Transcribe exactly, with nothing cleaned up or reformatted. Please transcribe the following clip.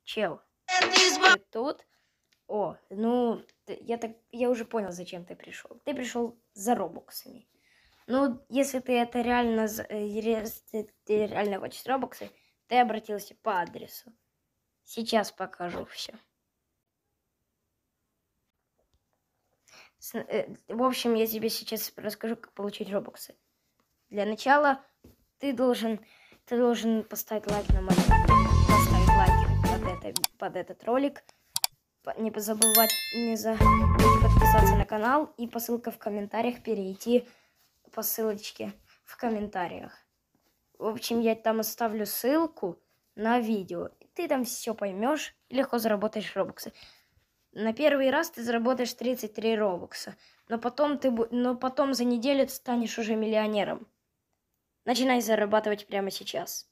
Чел, ты тут? О, ну, ты- я так, я уже понял, зачем ты пришел. Ты пришел за робоксами. Ну, если ты это реально, за- э, если ты реально хочешь робоксы, ты обратился по адресу. Сейчас покажу все. В общем, я тебе сейчас расскажу, как получить робоксы. Для начала ты должен, ты должен поставить лайк на мой, поставить лайк под, это, под этот ролик. Не забывать, не забудь подписаться на канал и по ссылке в комментариях перейти по ссылочке в комментариях. В общем, я там оставлю ссылку на видео. Ты там все поймешь и легко заработаешь робоксы. На первый раз ты заработаешь тридцать три робокса, но потом, ты, но потом за неделю ты станешь уже миллионером. Начинай зарабатывать прямо сейчас.